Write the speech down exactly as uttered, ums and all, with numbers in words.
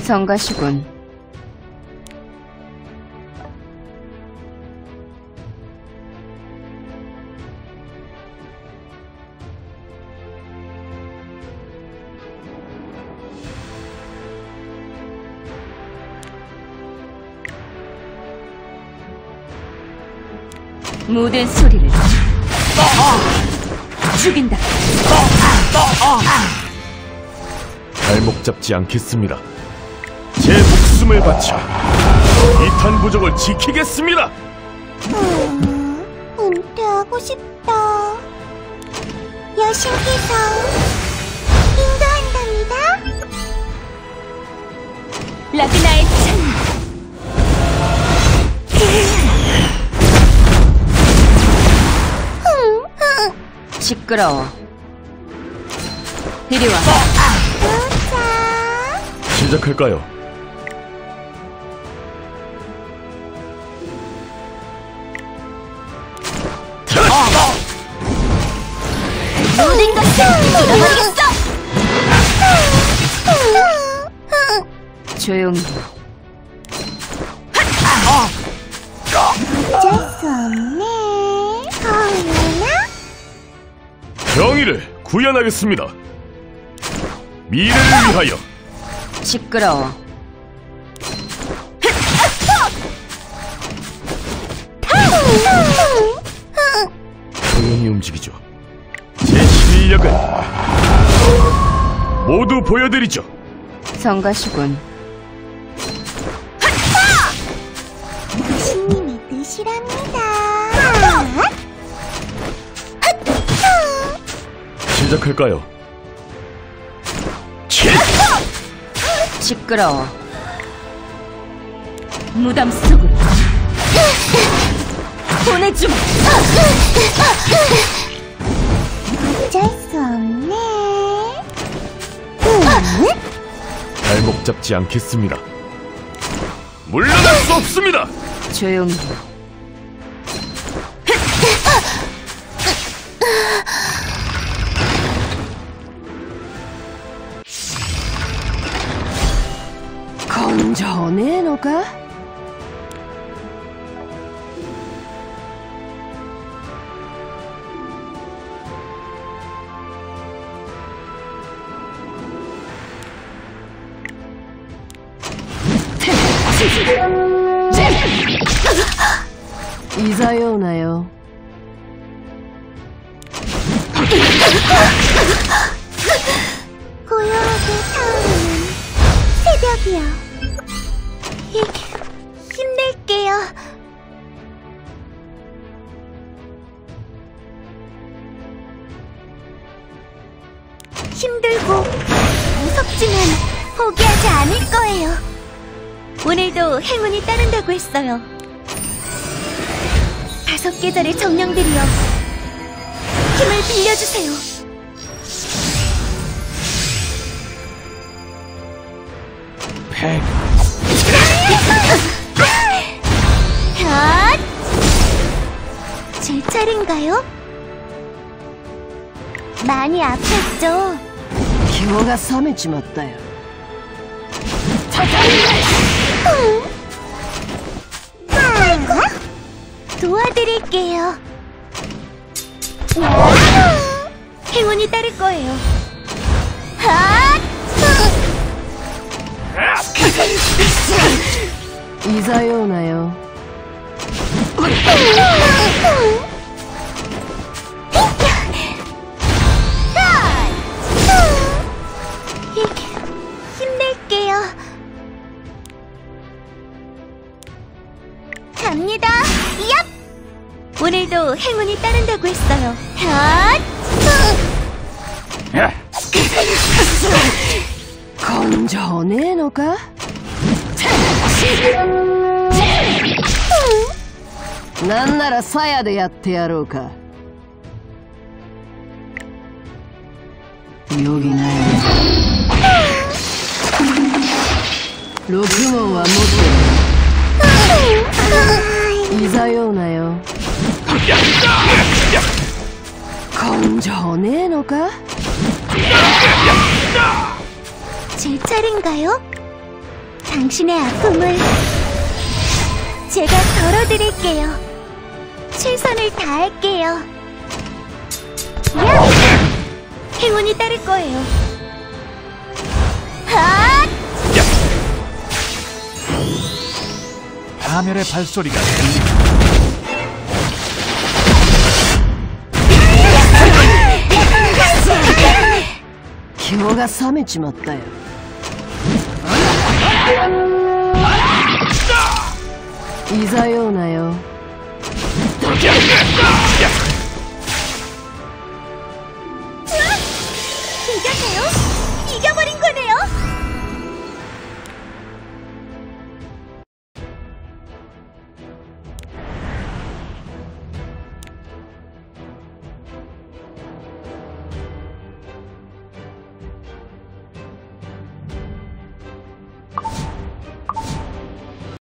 성가시군. 모든 소리를 죽인다. 발목 잡지 않겠습니다. 제 목숨을 바쳐 이탄 부족을 지키겠습니다. 음, 은퇴하고 싶다. 여신께서 인도한답니다. 라그나의 찬. 시끄러워. 이리 와. 시작할까요? 모든 것을 잃어버리겠어. 조용히. 어쩔 수 없네. 어머나. 정의를 구현하겠습니다. 미래를 위하여. 시끄러워. 조용히 움직이죠. 제 실력을 모두 보여드리죠. 성가시군. 신님의 뜻이랍니다. 시작할까요? 시끄러워. 무덤 속으로 보내주마. 어쩔 수 없네. 발목 잡지 않겠습니다. 물러날 수 없습니다. 조용히. 건져내 너가? 이사요나요. 고요하게 타오르는 새벽이여. 힘낼게요. 힘들고 무섭지만 포기하지 않을 거예요. 오늘도 행운이 따른다고 했어요. 다섯 계절의 정령들이여, 힘을 빌려주세요. 백. 핫! 제 차례인가요? 많이 아팠죠? 기호가 섬해지었다요. 아이고, 도와드릴게요. 행운이 따를 거예요. 핫! 이사요나요. 힘낼게요. 갑니다. 얍! 오늘도 행운이 따른다고 했어요. 핫! 건져내 너가?なんなら鞘でやってやろうか。よぎない六門は持ってる。いざようなよ。根性ねえのか？ 제 차례인가요? 당신의 아픔을 제가 덜어드릴게요. 최선을 다할게요. 야! 행운이 따를 거예요. 핫! 파멸의 발소리가 들립니다. 기호가冷めちまったよ。いざようなよ。